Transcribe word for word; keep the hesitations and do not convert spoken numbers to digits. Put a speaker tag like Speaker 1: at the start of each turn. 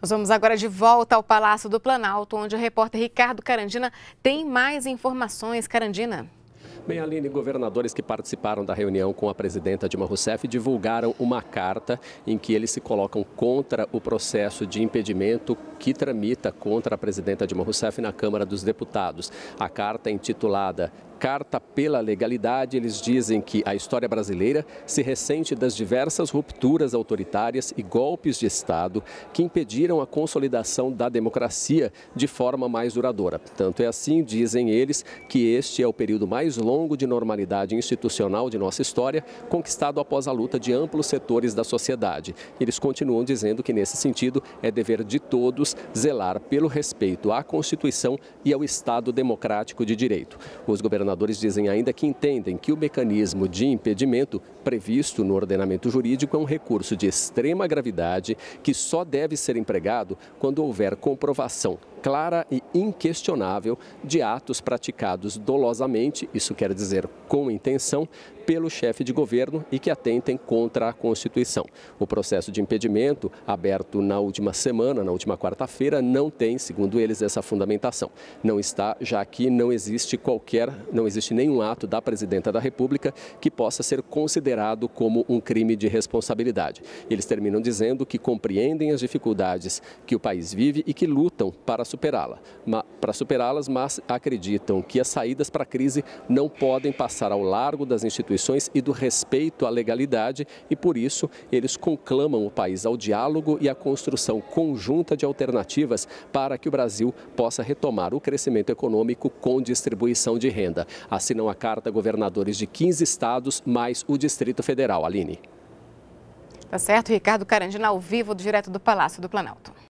Speaker 1: Nós vamos agora de volta ao Palácio do Planalto, onde o repórter Ricardo Carandina tem mais informações. Carandina.
Speaker 2: Bem, Aline, governadores que participaram da reunião com a presidenta Dilma Rousseff divulgaram uma carta em que eles se colocam contra o processo de impedimento que tramita contra a presidenta Dilma Rousseff na Câmara dos Deputados. A carta é intitulada Carta pela Legalidade. Eles dizem que a história brasileira se ressente das diversas rupturas autoritárias e golpes de Estado que impediram a consolidação da democracia de forma mais duradoura. Tanto é assim, dizem eles, que este é o período mais longo de normalidade institucional de nossa história, conquistado após a luta de amplos setores da sociedade. Eles continuam dizendo que, nesse sentido, é dever de todos zelar pelo respeito à Constituição e ao Estado democrático de direito. Os governadores Governadores dizem ainda que entendem que o mecanismo de impedimento previsto no ordenamento jurídico é um recurso de extrema gravidade que só deve ser empregado quando houver comprovação clara e inquestionável de atos praticados dolosamente, isso quer dizer com intenção, pelo chefe de governo e que atentem contra a Constituição. O processo de impedimento, aberto na última semana, na última quarta-feira, não tem, segundo eles, essa fundamentação. Não está, já que não existe qualquer, não existe nenhum ato da presidenta da República que possa ser considerado como um crime de responsabilidade. Eles terminam dizendo que compreendem as dificuldades que o país vive e que lutam para superá-la, para superá-las, mas acreditam que as saídas para a crise não podem passar ao largo das instituições e do respeito à legalidade e, por isso, eles conclamam o país ao diálogo e à construção conjunta de alternativas para que o Brasil possa retomar o crescimento econômico com distribuição de renda. Assinam a carta governadores de quinze estados, mais o Distrito Federal. Aline.
Speaker 1: Tá certo, Ricardo Carandina, ao vivo, direto do Palácio do Planalto.